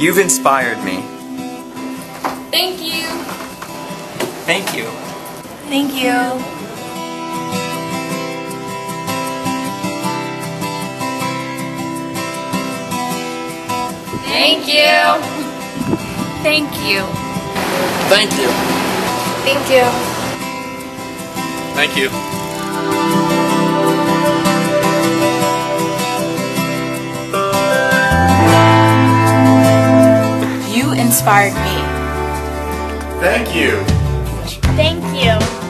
You've inspired me. Thank you. Thank you. Thank you. Thank you. Thank you. Thank you. Thank you. Thank you. You inspired me. Thank you. Thank you.